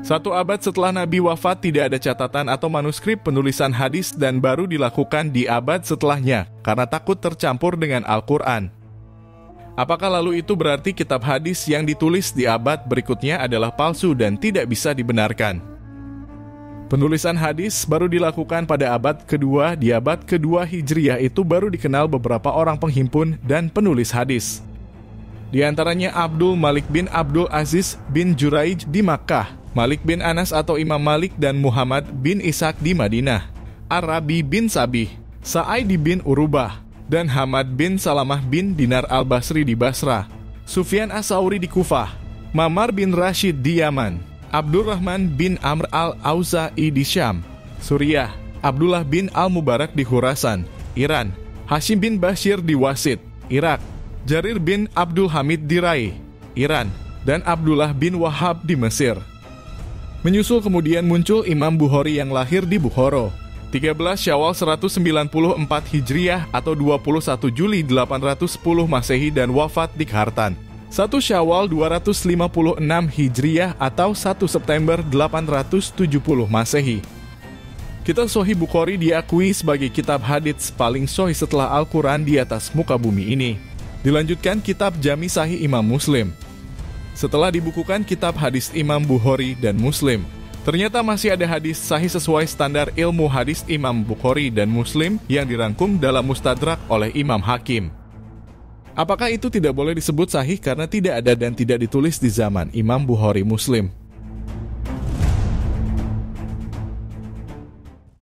1 abad setelah Nabi wafat, tidak ada catatan atau manuskrip penulisan hadis dan baru dilakukan di abad setelahnya karena takut tercampur dengan Al-Quran. Apakah lalu itu berarti kitab hadis yang ditulis di abad berikutnya adalah palsu dan tidak bisa dibenarkan? Penulisan hadis baru dilakukan pada abad kedua. Di abad kedua Hijriyah itu baru dikenal beberapa orang penghimpun dan penulis hadis. Di antaranya Abdul Malik bin Abdul Aziz bin Juraij di Makkah, Malik bin Anas atau Imam Malik dan Muhammad bin Ishaq di Madinah, Arabi bin Sabih, Sa'idi bin Urubah, dan Hamad bin Salamah bin Dinar al-Basri di Basrah, Sufyan as-Sauri di Kufah, Mamar bin Rashid di Yaman, Abdurrahman bin Amr al-Auza'i di Syam, Suriah, Abdullah bin al-Mubarak di Khurasan, Iran, Hashim bin Bashir di Wasit, Irak, Jarir bin Abdul Hamid di Rai, Iran, dan Abdullah bin Wahab di Mesir. Menyusul kemudian muncul Imam Bukhari yang lahir di Bukhara, 13 Syawal 194 Hijriah atau 21 Juli 810 Masehi dan wafat di Khartan, 1 Syawal 256 Hijriah atau 1 September 870 Masehi. Kitab Sahih Bukhari diakui sebagai kitab hadits paling sahih setelah Al-Quran di atas muka bumi ini. Dilanjutkan kitab Jami Sahih Imam Muslim. Setelah dibukukan kitab hadis Imam Bukhari dan Muslim, ternyata masih ada hadis sahih sesuai standar ilmu hadis Imam Bukhari dan Muslim yang dirangkum dalam Mustadrak oleh Imam Hakim. Apakah itu tidak boleh disebut sahih karena tidak ada dan tidak ditulis di zaman Imam Bukhari Muslim?